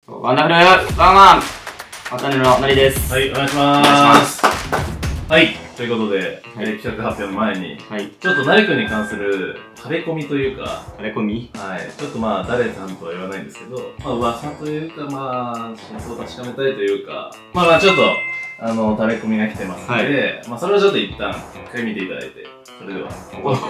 ワンダフルワンワンワタネののりです。 はい、お願いします。はい、ということで、企画発表の前に、ちょっとなりくんに関するタレコミというか、 タレコミ？ はい、ちょっとまあ、誰さんとは言わないんですけど、まあ、噂というか、まあ、真相を確かめたいというか、まあ、ちょっと、タレコミが来てますので、まあ、それをちょっと一旦、一回見ていただいて、それでは、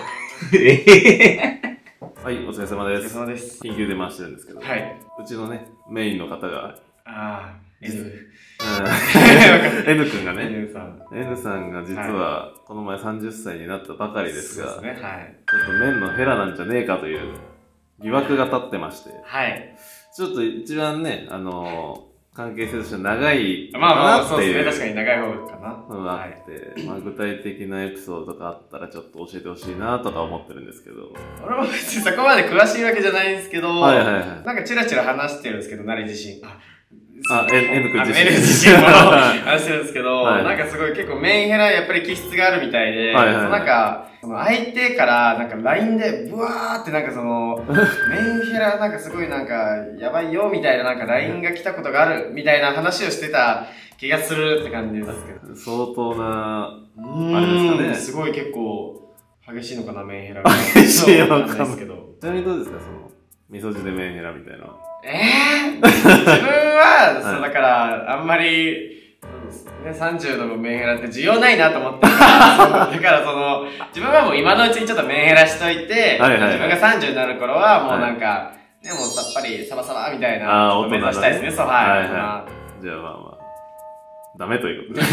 はい、お疲れ様です。 お疲れ様です。 緊急で回してるんですけど、うちのね、メインの方が、N 君がね、N さんが実はこの前30歳になったばかりですが、ちょっと麺のヘラなんじゃねえかという疑惑が立ってまして、ちょっと一番ね、関係性として長いかなっていう。 確かに長い方かな。 のがあって、具体的なエピソードとかあったらちょっと教えてほしいなとか思ってるんですけど。 俺も別にそこまで詳しいわけじゃないんですけど、なんかチラチラ話してるんですけど、なり自身。 N 君自身。 N 自身も話してるんですけど、なんかすごい結構メンヘラやっぱり気質があるみたいで、なんか、相手からなんか LINE でブワーってなんかメンヘラなんかすごいなんかやばいよみたいななんか LINE が来たことがあるみたいな話をしてた気がするって感じですけど。 相当な、あれですかね。 すごい結構激しいのかな、メンヘラが。 激しいのかな。ちなみにどうですか、味噌汁でメンヘラみたいな。 自分は、だから、あんまり、30のメンヘラって需要ないなと思って。だから自分はもう今のうちにちょっとメンヘラしといて、自分が30になる頃はもうなんか、でもさっぱりサバサバみたいな、目指したいですね、そう、はい。 じゃあまあまあ、ダメということで。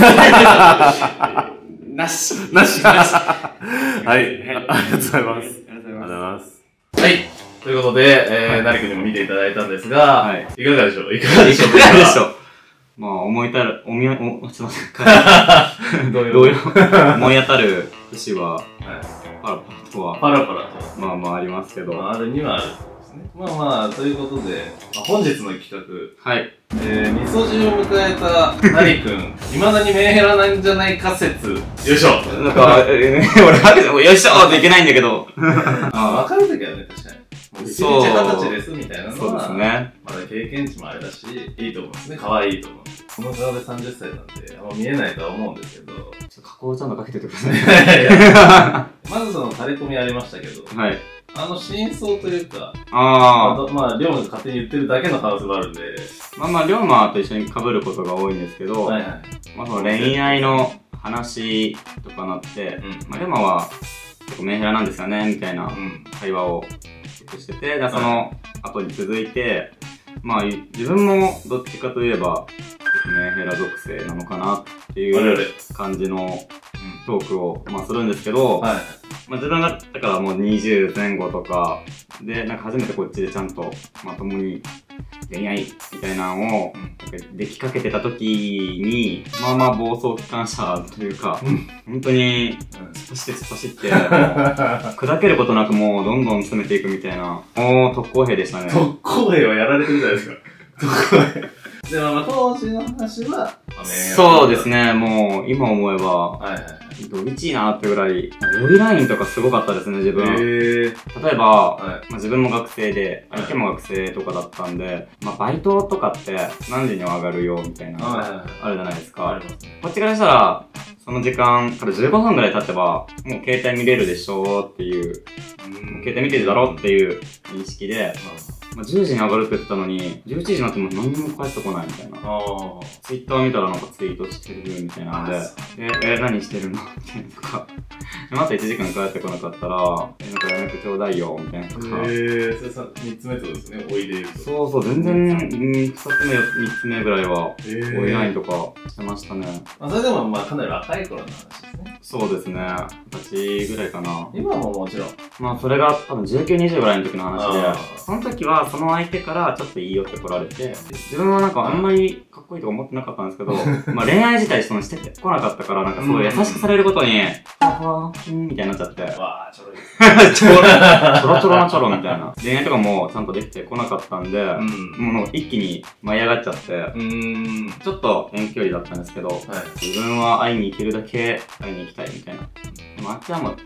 なし。 はい、ありがとうございます。ありがとうございます。はい。ということで、なりくんにも見ていただいたんですが、いかがでしょう？いかがでしょう？ まあ、思い当たる、すいません。どういう思い当たる節は、パラパラとは、まあまあありますけど。 あるにはあるですね。まあまあ、ということで、本日の企画。味噌汁を迎えたなりくん、未だにメンヘラなんじゃないか説。よいしょ。 なんか、俺、よいしょーっていけないんだけど。 わかるときはね、確かに。そう。20歳ですみたいなのは、 そうですね。 まだ経験値もあれだし、いいと思うんですね。可愛いと思う。この顔で30歳なんで、あんま見えないとは思うんですけど。ちょっと加工ちゃんとかけててください。 まずタレコミありましたけど、真相というか、まあ、龍馬が勝手に言ってるだけの可能性があるんで。 まあ、龍馬と一緒に被ることが多いんですけど、まあ、恋愛の話とかなって、まあ、龍馬は結構メンヘラなんですよね、みたいな会話をしてて、その後に続いて、まあ、自分もどっちかといえば、メンヘラ属性なのかなっていう感じのトークを、まあ、するんですけど、まあ、自分がだからもう20前後とかで、なんか初めてこっちでちゃんとまともに恋愛みたいなのをできかけてた時に、まあまあ暴走機関車というか、本当に突っ走って、砕けることなくもうどんどん詰めていくみたいな、特攻兵でしたね。 特攻兵はやられてるじゃないですか。特攻兵。でも当時の話は、 そうですね、もう今思えば、どぎちいなってぐらい、ボディラインとかすごかったですね、自分。例えば、自分も学生で、相手も学生とかだったんで、まあバイトとかって何時に上がるよみたいな、あるじゃないですか。こっちからしたら、その時間から15分ぐらい経てば、もう携帯見れるでしょっていう、携帯見てるだろっていう認識で、まあ、10時に上がるって言ってたのに、11時になっても何も返ってこないみたいな。ツイッター見たらなんかツイートしてるみたいなんで、何してるのみたいなとか。また1時間帰ってこなかったら、なんかやめてちょうだいよみたいなとか。 それ3つ目ってことですね、おいでると。 そう、全然、2つ目、3つ目ぐらいは、おいラインとかしてましたね。 それでもまあかなり若い頃の話ですね。 そうですね。20歳ぐらいかな。 今ももちろん。 まあそれが多分19、20ぐらいの時の話で、その時はその相手からちょっといいよって来られて、自分はなんかあんまりかっこいいとか思ってなかったんですけど、まあ恋愛自体してこなかったから、なんかすごい優しくされることに、みたいになっちゃって。 わー、ちょろい。 ちょろなちょろみたいな。恋愛とかもちゃんとできてこなかったんで、もう一気に舞い上がっちゃって、ちょっと遠距離だったんですけど、自分は会いに行けるだけ会いに行きたいみたいな。でもあっちはもう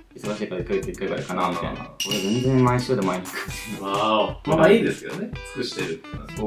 忙しいから1ヶ月1回ぐらいかなみたいな。俺全然毎週でも会いに行く。 まあいいですけどね、尽くしてる。 そう。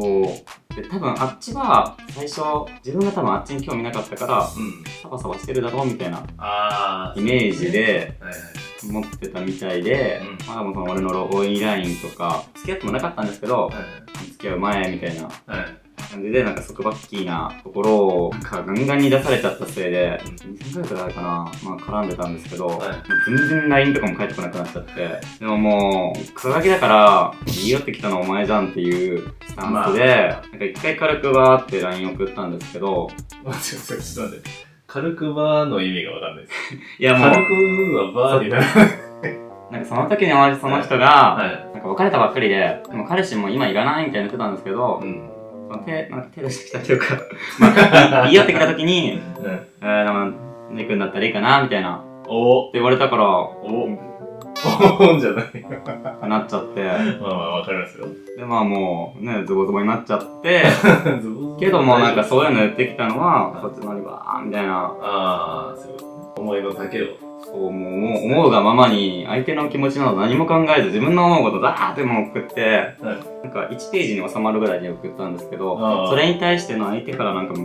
で、多分あっちは最初、自分が多分あっちに興味なかったから、サバサバしてるだろうみたいなイメージで持ってたみたいで、まあでもその俺のオンラインとか、付き合ってもなかったんですけど、付き合う前みたいな感じで、なんか束縛キーなところをなんかガンガンに出されちゃったせいで、2000回くらいかな、まあ絡んでたんですけど、全然 LINE とかも返ってこなくなっちゃって、でももう、クソガキだから、言い寄ってきたのお前じゃんっていうスタンスで、なんか一回軽くバーって LINE 送ったんですけど、 待ってください、ちょっと待って。軽くバーの意味がわかんないです。 いやもう、 軽くはバーになる。 なんかその時にその人が、なんか別れたばっかりで、でも彼氏も今いらないみたいな言ってたんですけど、なんか手出してきたというか、言い合ってきた時に、ネ君だったらいいかなみたいな。って言われたから、 じゃない。 なっちゃって。 まあわかりますよ。 で、まあもうね、ズボズボになっちゃって、けどもなんかそういうの言ってきたのは、こっちのりばーみたいな。 そういうことね。思いの丈を。 そう、もう思うがままに、相手の気持ちなど何も考えず、自分の思うことだーってもう送って、なんか1ページに収まるぐらいに送ったんですけど、それに対しての相手からなんか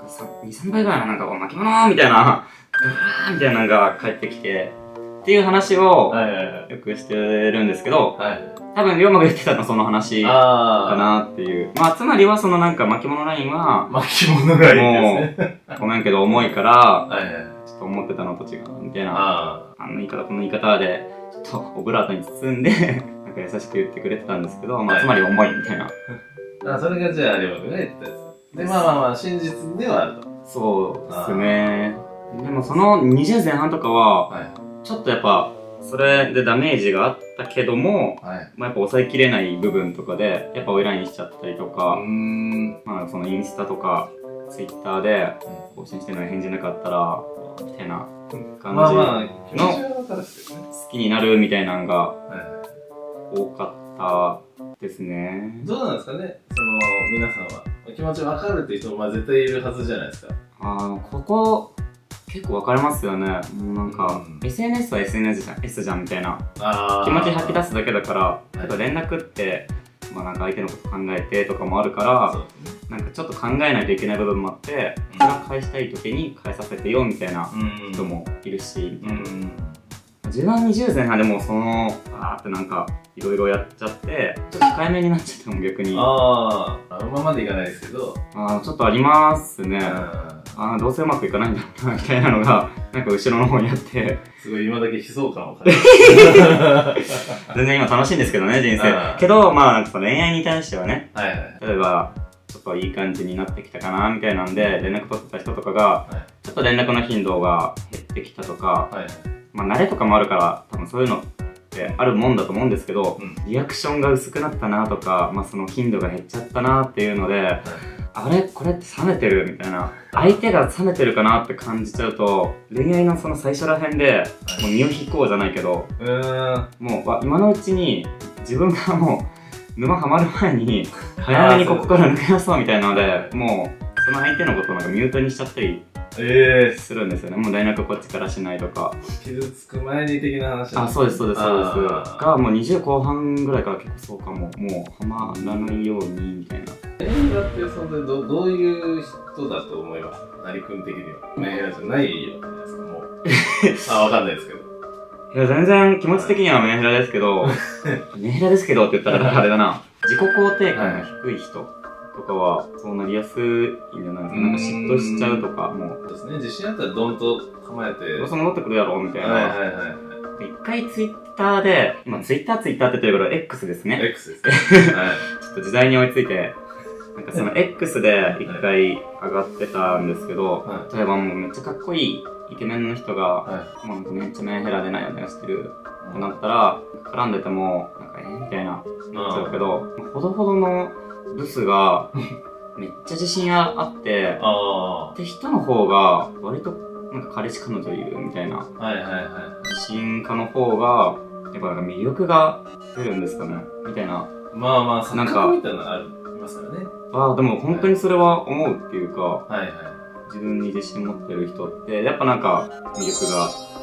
2、3倍ぐらいのなんか巻物みたいな、みたいなのが返ってきて、っていう話をよくしてるんですけど、多分龍馬が言ってたのはその話かなっていう。まあつまりはそのなんか巻物ラインは、 巻物ラインですね。 もう、ごめんけど重いから、ちょっと思ってたのと違うみたいな、あの言い方、この言い方で、ちょっとオブラートに包んで、なんか優しく言ってくれてたんですけど、まあつまり重いみたいな。 それがじゃあ龍馬が言ったやつ。で、まあ真実ではあると。 そうですね。でもその20前半とかは、ちょっとやっぱ、それでダメージがあったけども、まあやっぱ抑えきれない部分とかで、やっぱオイラインしちゃったりとか、まあそのインスタとか、ツイッターで更新してるのに返事なかったら、みたいな感じの好きになるみたいなのが多かったですね。 どうなんですかね、その皆さんは。気持ちわかるっていう人も絶対いるはずじゃないですか。 ここ、結構分かれますよね。もうなんか、SNS は SNS じゃんみたいな。気持ち吐き出すだけだから、やっぱ連絡って、まあなんか相手のこと考えてとかもあるから、なんかちょっと考えないといけない部分もあって、それを返したい時に返させてよみたいな人もいるし、自分は20前半でもその、ってなんか、いろいろやっちゃって、ちょっと控えめになっちゃっても逆に。 あのままでいかないですけど。 ちょっとありますね。どうせうまくいかないんだろうな、みたいなのが、なんか後ろの方にあって。 すごい今だけ悲壮感を感じ全然今楽しいんですけどね、人生。けど、まあ、恋愛に対してはね、例えば、ちょっといい感じになってきたかな、みたいなんで、連絡取ってた人とかが、ちょっと連絡の頻度が減ってきたとか、まあ、慣れとかもあるから、多分そういうのってあるもんだと思うんですけど、リアクションが薄くなったなとか、まあ、その頻度が減っちゃったなっていうので、あれこれって冷めてるみたいな。相手が冷めてるかなって感じちゃうと、恋愛のその最初ら辺で、もう身を引こうじゃないけど、もう今のうちに自分がもう沼ハマる前に、早めにここから抜け出そうみたいなので、もうその相手のことをなんかミュートにしちゃったりするんですよね。もう連絡こっちからしないとか。 傷つく前に的な話なんです。 そうです、そうです、そうです。が、もう20後半ぐらいから結構そうかも。もうハマらないように、みたいな。 メンヘラってどういう人だと思います？なりくん的には。メンヘラじゃないよですか、もう。わかんないですけど。 いや、全然気持ち的にはメンヘラですけど、メンヘラですけどって言ったらあれだな。自己肯定感が低い人とかは、そうなりやすいんじゃないですか。なんか嫉妬しちゃうとか、もう。 そうですね、自信あったらドンと構えて。 どうせ戻ってくるやろみたいな。一回ツイッターで、今ツイッターって言ってるけど、X ですね。 X ですね。 ちょっと時代に追いついて、なんかその X で一回上がってたんですけど、例えばもうめっちゃかっこいいイケメンの人が、もうなんかめっちゃメンヘラでないよねしてるってなったら、絡んでても、なんかみたいな、なっちゃうけど、ほどほどのブスが、めっちゃ自信あって、で、人の方が、割と、なんか彼氏彼女いるみたいな、自信家の方が、やっぱなんか魅力が出るんですかねみたいな。 まあまあ、錯覚みたいなのありますからね。 でも本当にそれは思うっていうか、自分に自信持ってる人って、やっぱなんか魅力が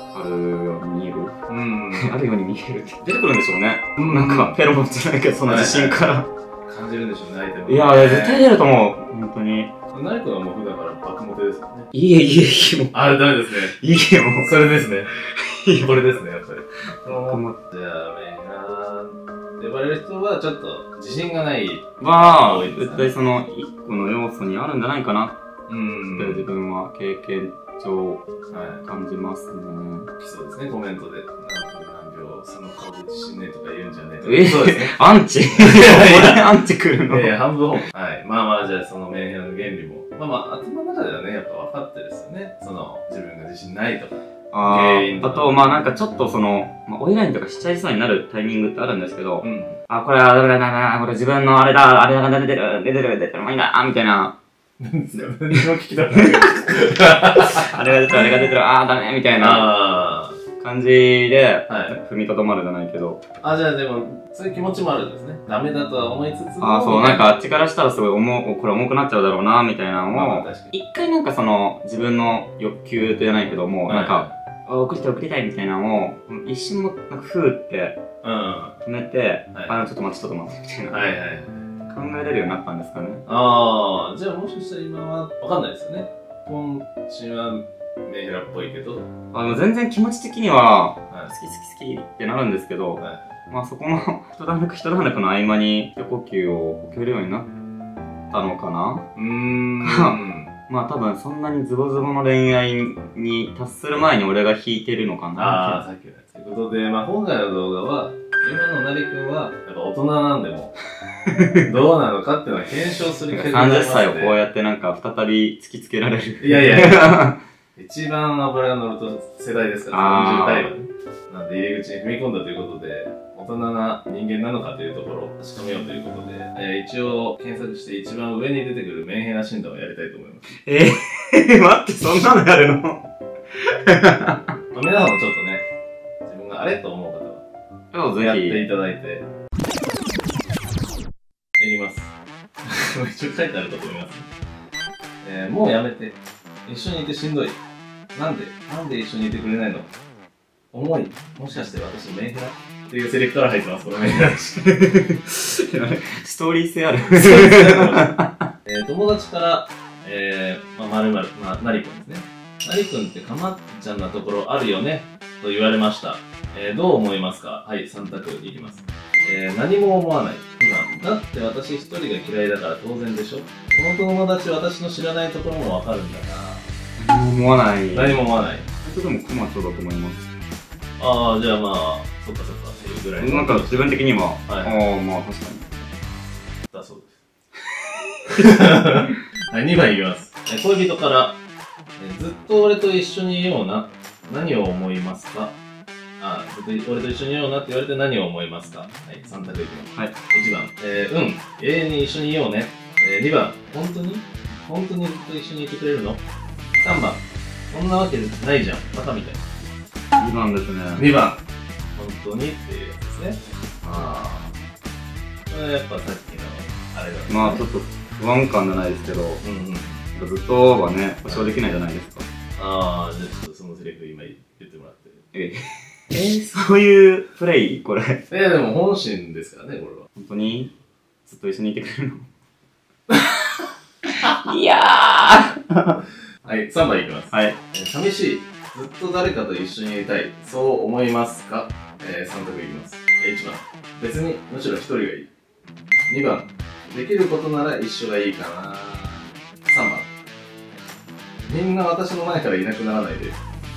あるように見える。あるように見えるって。出てくるんでしょうね。なんか、フェロモンじゃないけど、その自信から。 感じるんでしょうね、相手も。 いや、絶対出ると思う。本当に。 ナリ君はもう普段から爆モテですよね。 いえ、もう。 あれダメですね。 いえ、もう。 それですね。これですね、やっぱり。じゃあ、メンヘラって呼ばれる人はちょっと自信がない。 まあ、絶対その一個の要素にあるんじゃないかなって自分は経験上感じますね。 そうですね、コメントで。何秒、その顔で自信ねえとか言うんじゃねえとか。そうですね。 アンチアンチ来るの。 半分。はい。まあまあ、じゃあそのメンヘラの原理も。まあまあ、頭の中ではね、やっぱ分かってるですよね。その、自分が自信ないとか。 あと、まあなんかちょっとその、オイラインとかしちゃいそうになるタイミングってあるんですけど、これはダメだな、これ自分のあれだ、あれが出てる、もういいな、みたいな。 何も聞きたくない。 あれが出てる、ダメ、みたいな感じで、踏みとどまるじゃないけど。 じゃあでも、そういう気持ちもあるんですね。ダメだとは思いつつも。そう、なんかあっちからしたらすごいこれ重くなっちゃうだろうな、みたいなのを、一回なんかその、自分の欲求じゃないけども、なんか、送りたいみたいなのを、一瞬も、なんか、ふーって、止めて、ちょっと待って、みたいな。考えれるようになったんですかね。 じゃあもしかしたら今は、わかんないですよね。今週は、メンヘラっぽいけど。 全然気持ち的には、好きってなるんですけど、まあそこの、一段落の合間に、一呼吸を受けるようになったのかな。まあ多分そんなにズボズボの恋愛に達する前に俺が引いてるのかな。 さっきのやつ。ということで、まあ今回の動画は、今のなりくんは、やっぱ大人なんでも、どうなのかっていうのは検証する気が 30歳をこうやってなんか再び突きつけられる。 いや。一番脂が乗ると世代ですから、30代はね。なんで入り口に踏み込んだということで、大人な人間なのかというところを確かめようということで、一応検索して一番上に出てくるメンヘラ診断をやりたいと思います。 待って、そんなのやるの皆さんもちょっとね、自分があれと思う方は、やっていただいて、やります。一応書いてあると思います。もうやめて。一緒にいてしんどい。なんで一緒にいてくれないの？重い。もしかして私メンヘラっていうセリフから入ってます、このメンヘラ。 ストーリー性ある。 友達から、なりくんですね。なりくんってかまっちゃんなところあるよねと言われました。どう思いますか？はい、3択いきます。何も思わない。だって私一人が嫌いだから当然でしょ。この友達私の知らないところもわかるんだな。 何も思わない。 何も思わない。 それでもコマそうだと思います。 じゃあまあ、そっかっていうぐらい。 なんか自分的には、まあ確かに。 だそうです。はい、2番いきます。恋人から、ずっと俺と一緒にいような、何を思いますか？ずっと俺と一緒にいようなって言われて何を思いますか？はい、3択いきます。はい。1番、永遠に一緒にいようね。2番、本当にずっと一緒にいてくれるの？ 3 番、そんなわけないじゃん、バカみたい。 2番ですね。 2番、本当にっていうやつですね。これやっぱさっきのあれだね。 まあちょっと不安感じゃないですけど、ずっとはね、保証できないじゃないですか。 じゃあちょっとそのセリフ今言ってもらって。 そういうプレイこれ。 でも本心ですからね、これは。 本当にずっと一緒にいてくれるの？いやーはい、3番いきます。 はい。 寂しい。ずっと誰かと一緒にいりたい。そう思いますか？3択いきます。1番。別に、むしろ一人がいい。2番。できることなら一緒がいいかな。3番。みんな私の前からいなくならないで。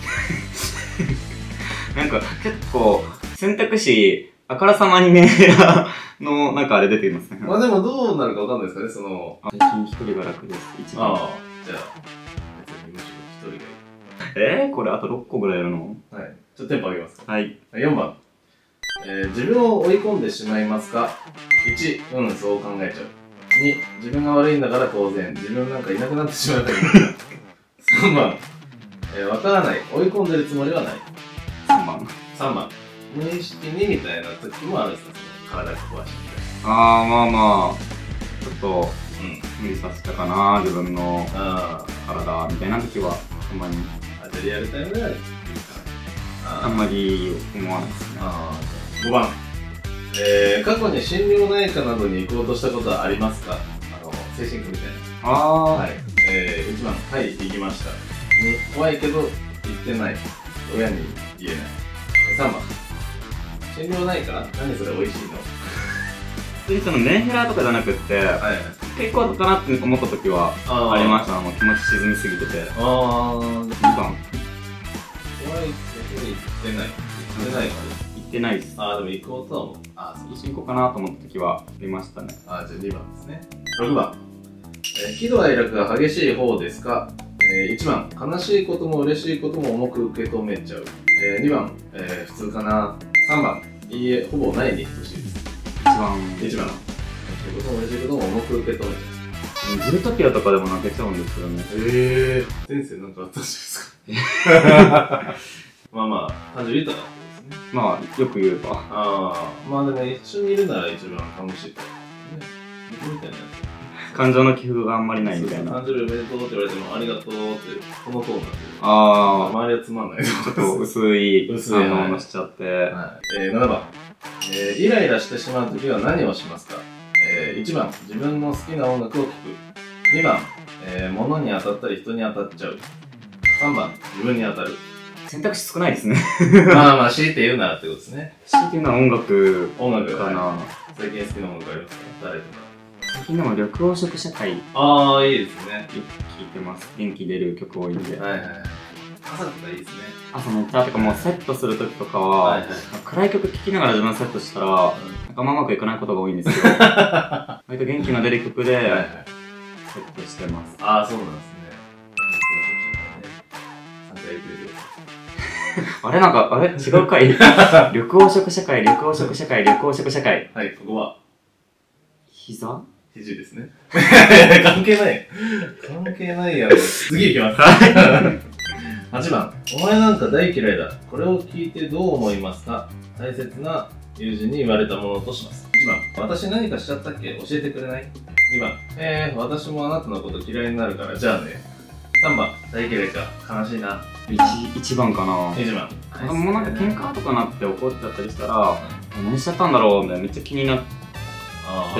なんか結構選択肢あからさまにメンヘラのなんかあれ出てますね。 まあでもどうなるかわかんないですかね、その。 最近一人が楽です。一番。 じゃあ、別にむしろ一人がいい。 これあと6個ぐらいやるの？ はい。ちょっとテンポ上げますか。 はい。 4番。自分を追い込んでしまいますか？ 1、そう考えちゃう。2、自分が悪いんだから当然、自分なんかいなくなってしまうから。3番。わからない。追い込んでるつもりはない。3番。無意識にみたいな時もあるんですよ、その体壊してみたいな。 まあ、ちょっと、無理させたかな、自分の体みたいな時は、たまに。 じゃあリアルタイムではあんまり思わないですね。 5番。過去に心療内科などに行こうとしたことはありますか？精神科みたいな。はい。1番、はい、行きました。怖いけど、行ってない。親に言えない。3番、心療内科？何それ、美味しいの？ 普通にそのメンヘラとかじゃなくって、結構かなって思った時はありました。気持ち沈みすぎてて。2番。 怖いけど、行ってない。行ってないかな。 行ってないです。 でも行こうとは思う。 一緒に行こうかなと思った時はありましたね。 じゃあ2番ですね。6番。喜怒哀楽が激しい方ですか？1番、悲しいことも嬉しいことも重く受け止めちゃう。2番、普通かな。3番、いいえ、ほぼないに等しいです。1番。悲しいことも嬉しいことも重く受け止めちゃう。ジルトピアとかでも泣けちゃうんですけどね。 先生なんかあったんですか？まあ、単純に言ったらですね。 まあ、よく言えば。 まあでも一緒にいるなら一番楽しいからね。僕みたいなやつ。 感情の起伏があんまりないみたいな。 誕生日おめでとうって言われてもありがとうってこのトーンなんで。周りはつまんない。 ちょっと薄い反応のしちゃって。 7番。イライラしてしまうときは何をしますか？1番、自分の好きな音楽を聴く。2番、物に当たったり人に当たっちゃう。3番、自分に当たる。 選択肢少ないですね。 まあ、強いて言うならってことですね。 強いて言うのは音楽かな。 最近好きな音楽ありますか？誰とか。 最近でも緑黄色社会。 いいですね。 よく聴いてます。元気出る曲多いんで。 朝とかいいですね。 朝めっちゃ、てかもうセットするときとかは、暗い曲聴きながら自分セットしたら、なんかうまくいかないことが多いんですよ。割と元気の出る曲で、セットしてます。 そうなんですね。 あれなんか、あれ違うかい緑黄色社会、緑黄色社会、緑黄色社会。 はい、ここは膝肘ですね。関係ない。関係ないやろ。次行きます。8番。お前なんか大嫌いだ。これを聞いてどう思いますか？大切な友人に言われたものとします。1番。私何かしちゃったっけ？教えてくれない？ 2 番。私もあなたのこと嫌いになるからじゃあね。3番。大嫌いか。悲しいな。 1番かな。 1番。 もうなんか喧嘩とかなって怒っちゃったりしたら、何しちゃったんだろうみたいなめっちゃ気になって、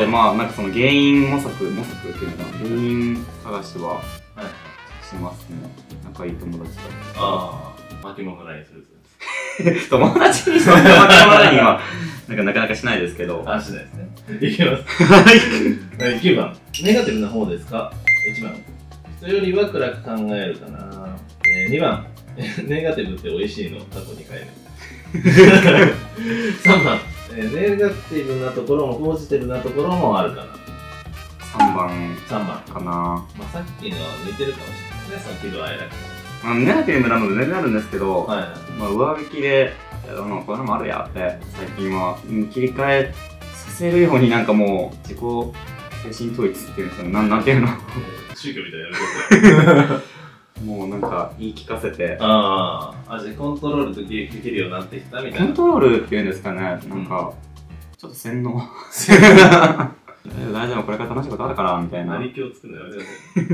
まあなんかその原因模索っていうのかな、原因探しはしますね。仲いい友達と。 巻物ラインする友達にそんな巻物ラインはなかなかしないですけど。 しないですね。いきます。9番。ネガティブな方ですか？ 1 番。人よりは暗く考えるかな。2番。ネガティブって美味しいの過去に変える。3番。ネガティブなところもポジティブなところもあるかな。 3番かな。 さっきの似てるかもしれないですね。さっきのあれだけど。 ネガティブなので全然あるんですけど、上引きで、こういうのもあるやって最近は切り替えさせるようになんかもう自己精神統一っていうんですかね。なんていうの宗教みたいなやるもうなんか言い聞かせてじゃあコントロールできるようになってきたみたいな。 コントロールっていうんですかね。なんかちょっと洗脳大丈夫、これから楽しいことあるからみたいな。 成り気を作るのやめてくだ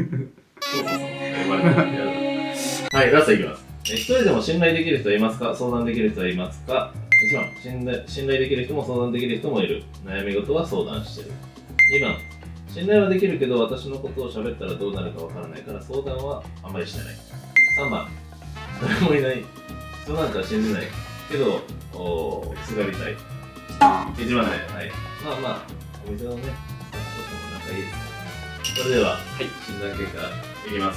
さい。はい、ラストいきます。一人でも信頼できる人はいますか？相談できる人はいますか？1番、信頼できる人も相談できる人もいる。悩み事は相談してる。2番、信頼はできるけど私のことを喋ったらどうなるかわからないから相談はあんまりしてない。3番、誰もいない。人なんか信じないけどすがりたい。1番ね。はい。まあまあ、お店のね、スタッフとかも仲いいですからね。それでは、診断結果いきます。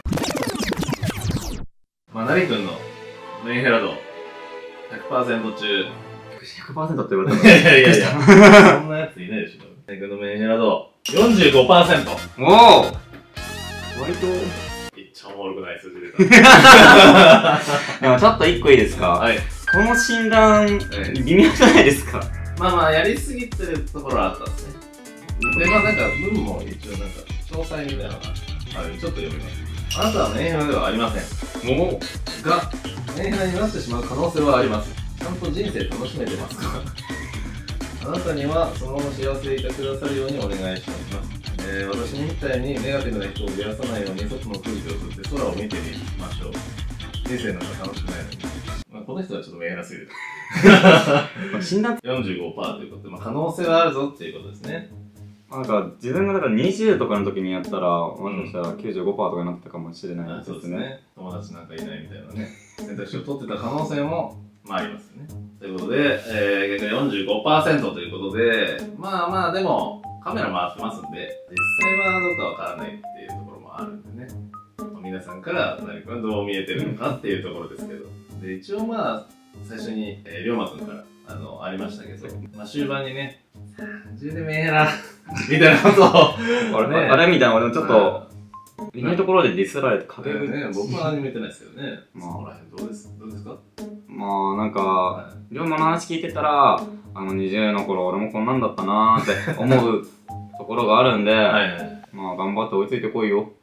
なりくんのメンヘラ度 100% 中。 100% って言われたらいや、そんなやついないでしょ。なりくんのメンヘラ度 45%。 おお、割とめっちゃおもろくない数字出た。 でもちょっと1個いいですか？この診断、微妙じゃないですか？ まあ、やりすぎてるところはあったんですね。で、なんか、文も一応詳細みたいなのがある。ちょっと読みます。あなたはメンヘラではありません。が、メンヘラになってしまう可能性はあります。ちゃんと人生楽しめてますか？あなたにはそのまま幸せでいてくださるようにお願いします。私みたいにネガティブな人を増やさないように外の空気を吸って空を見てみましょう。人生なんか楽しくないのに。個この人はちょっとメンヘラすぎる。 診断 45% ということで、可能性はあるぞっていうことですね。 なんか自分がだから20とかの時にやったら、もしかしたら 95% とかになってたかもしれないですね。 そうですね。友達なんかいないみたいなね、選択肢を取ってた可能性も、ありますよね。ということで、逆に 45% ということで、でも、カメラ回ってますんで、実際はどうかわからないっていうところもあるんでね。皆さんから何かどう見えてるのかっていうところですけど。で、一応最初に、龍馬くんから、ありましたけど、終盤にね、30でメンヘラみたいなことを、 あれみたいな、俺もちょっと、いないところでディスられて陰口ね、僕は何も言ってないですけどね。そこら辺どうですか？ なんか、龍馬の話聞いてたら、20の頃俺もこんなんだったなーって思うところがあるんで、頑張って追いついてこいよ。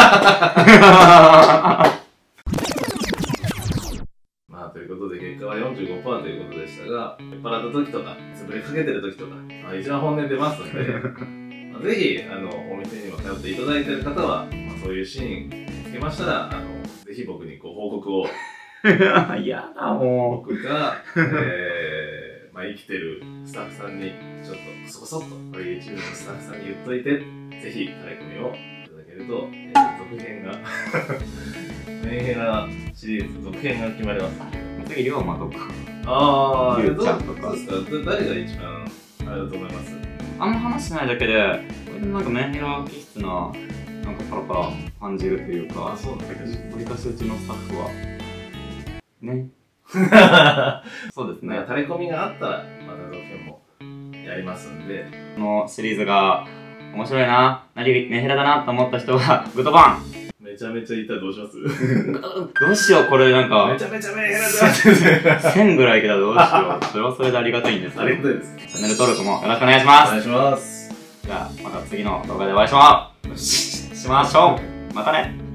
ということで結果は 45% ということでしたが、酔っ払った時とか、潰れかけてる時とか、一番本音出ますので、ぜひ、お店にも通っていただいている方は、そういうシーン見つけましたら、ぜひ僕にご報告を。 やだ、もう。僕が、生きてるスタッフさんに、ちょっとコソコソっと、これ YouTube のスタッフさんに言っといて、ぜひ、タレコミをいただけると、続編が、メンヘラシリーズ続編が決まります。 次、龍馬とか。 龍ちゃんとか。そうですか、誰が一番、あれだと思います？ あんま話しないだけで、なんかメンヘラ気質な、なんかパラパラ感じるというか、 そうなんだけど、 わりかしうちのスタッフは、ね。そうですね。 タレコミがあったら、また続編もやりますんで。 このシリーズが面白いな、メンヘラだなと思った人は、グッドバン！ めちゃめちゃいったらどうします？ どうしよう、これなんか。 めちゃめちゃメンヘラだな。1000ぐらいいけたらどうしよう。それはそれでありがたいんですけど。 ありがたいです。 チャンネル登録もよろしくお願いします。 お願いします。 じゃあ、また次の動画でお会いしましょう。またね。